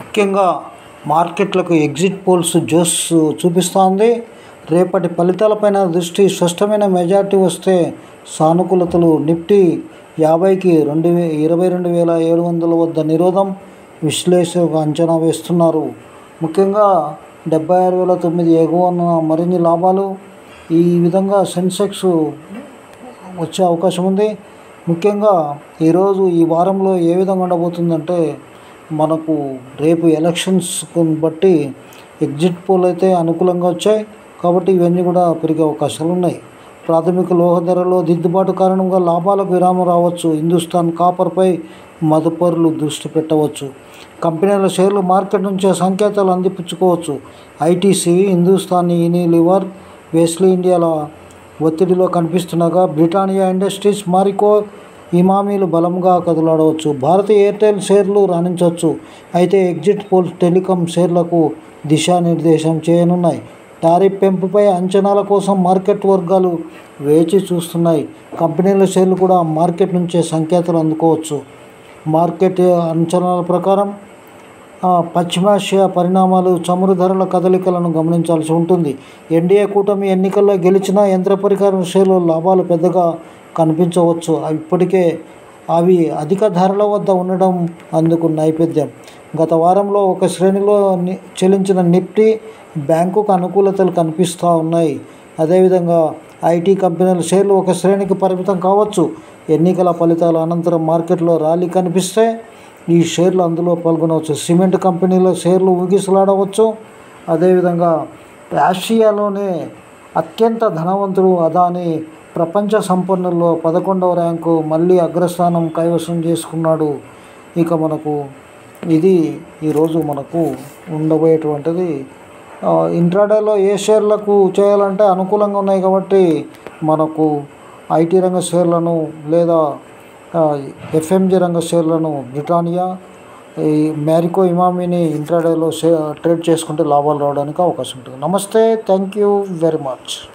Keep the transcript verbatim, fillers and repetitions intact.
ముఖ్యంగా మార్కెట్లకు exit polls Jose చూపిస్తోంది. రేపటి ఫలితాలపైన దృష్టి. స్పష్టమైన మెజార్టీ వస్తే సానుకూలతలు. నిఫ్టీ యాభైకి రెండు వే ఇరవై రెండు వేల ఏడు వందల వద్ద నిరోధం విశ్లేషకులు అంచనా వేస్తున్నారు. ముఖ్యంగా డెబ్బై ఆరు వేల తొమ్మిది ఎగువన మరిన్ని లాభాలు. ఈ విధంగా సెన్సెక్స్ వచ్చే అవకాశం ఉంది. ముఖ్యంగా ఈరోజు ఈ వారంలో ఏ విధంగా ఉండబోతుందంటే, మనకు రేపు ఎలక్షన్స్ బట్టి ఎగ్జిట్ పోల్ అయితే అనుకూలంగా వచ్చాయి కాబట్టి ఇవన్నీ కూడా పెరిగే అవకాశాలు ఉన్నాయి. ప్రాథమిక లోహ ధరలో దిద్దుబాటు కారణంగా లాభాలకు విరామం రావచ్చు. హిందుస్థాన్ కాపర్పై మదుపరులు దృష్టి పెట్టవచ్చు. కంపెనీల షేర్లు మార్కెట్ నుంచే సంకేతాలు అందిపుచ్చుకోవచ్చు. ఐటీసీ, హిందుస్థాన్ యూనిలివర్, వెస్లీ ఇండియాల ఒత్తిడిలో కనిపిస్తుండగా బ్రిటానియా ఇండస్ట్రీస్, మారికో, ఇమామీలు బలంగా కదలాడవచ్చు. భారతీయ ఎయిర్టెల్ షేర్లు రాణించవచ్చు. అయితే ఎగ్జిట్ పోల్స్ టెలికాం షేర్లకు దిశానిర్దేశం చేయనున్నాయి. టారిఫ్ పెంపుపై అంచనాల కోసం మార్కెట్ వర్గాలు వేచి చూస్తున్నాయి. కంపెనీల షేర్లు కూడా మార్కెట్ నుంచే సంకేతాలు అందుకోవచ్చు. మార్కెట్ అంచనాల ప్రకారం పశ్చిమాసియా పరిణామాలు, చమురు ధరల కదలికలను గమనించాల్సి ఉంటుంది. ఎన్డీఏ కూటమి ఎన్నికల్లో గెలిచిన యంత్ర పరికరం షేర్లు లాభాలు పెద్దగా కనిపించవచ్చు. ఇప్పటికే అవి అధిక ధరల వద్ద ఉండడం అందుకు నేపథ్యం. గత వారంలో ఒక శ్రేణిలో చెల్లించిన నిఫ్టీ బ్యాంకుకు అనుకూలతలు కనిపిస్తూ ఉన్నాయి. అదేవిధంగా ఐటీ కంపెనీల షేర్లు ఒక శ్రేణికి పరిమితం కావచ్చు. ఎన్నికల ఫలితాల అనంతరం మార్కెట్లో ర్యాలీ కనిపిస్తే ఈ షేర్లు అందులో పాల్గొనవచ్చు. సిమెంట్ కంపెనీల షేర్లు ఊగిసలాడవచ్చు. అదేవిధంగా ఆసియాలోనే అత్యంత ధనవంతుడు అదానీ ప్రపంచ సంపన్నుల్లో పదకొండవ ర్యాంకు మళ్ళీ అగ్రస్థానం కైవసం చేసుకున్నాడు. ఇక మనకు ఇది ఈరోజు మనకు ఉండబోయేటువంటిది. ఇంట్రాడేలో ఏ షేర్లకు చేయాలంటే అనుకూలంగా ఉన్నాయి కాబట్టి మనకు ఐటీ రంగ షేర్లను లేదా ఎఫ్ఎంజీ రంగ షేర్లను బ్రిటానియా, ఈ మ్యారికో, ఇమామీని ఇంట్రాడేలో షే ట్రేడ్ చేసుకుంటే లాభాలు రావడానికి అవకాశం ఉంటుంది. నమస్తే, థ్యాంక్ యూ వెరీ మచ్.